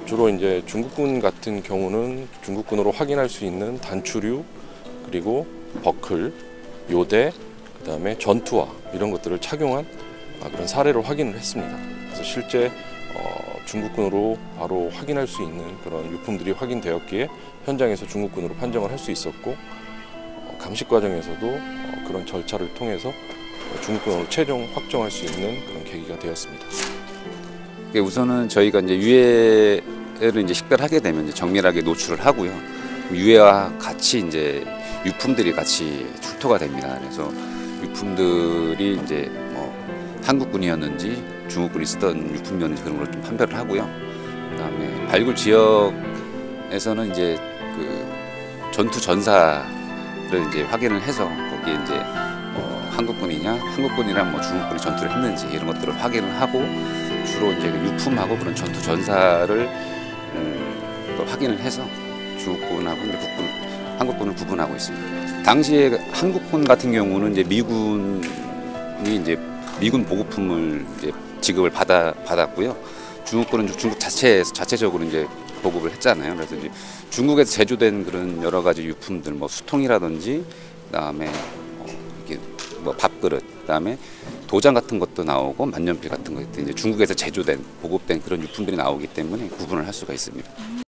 주로 이제 중국군 같은 경우는 중국군으로 확인할 수 있는 단추류, 그리고 버클, 요대, 그다음에 전투화 이런 것들을 착용한 그런 사례로 확인을 했습니다. 그래서 실제 중국군으로 바로 확인할 수 있는 그런 유품들이 확인되었기에 현장에서 중국군으로 판정을 할 수 있었고, 감식 과정에서도 그런 절차를 통해서 중국군으로 최종 확정할 수 있는 그런 계기가 되었습니다. 우선은 저희가 이제 유해를 이제 식별하게 되면 이제 정밀하게 노출을 하고요. 유해와 같이 이제 유품들이 같이 출토가 됩니다. 그래서 유품들이 이제 뭐 한국군이었는지 중국군이 쓰던 유품이었는지 그런 걸 좀 판별을 하고요. 그다음에 발굴 지역에서는 이제 그 전투 전사를 이제 확인을 해서 거기에 이제 한국군이랑 뭐 중국군이 전투를 했는지 이런 것들을 확인을 하고, 주로 이제 유품하고 그런 전투 전사를 확인을 해서 중국군하고 이제 한국군을 구분하고 있습니다. 당시에 한국군 같은 경우는 이제 미군이 이제 미군 보급품을 이제 지급을 받았고요. 중국군은 중국 자체적으로 이제 보급을 했잖아요. 그래서 이제 중국에서 제조된 그런 여러 가지 유품들, 뭐 수통이라든지, 그다음에 이게 뭐 밥그릇, 그다음에 도장 같은 것도 나오고 만년필 같은 것도 이제 중국에서 제조된 보급된 그런 유품들이 나오기 때문에 구분을 할 수가 있습니다.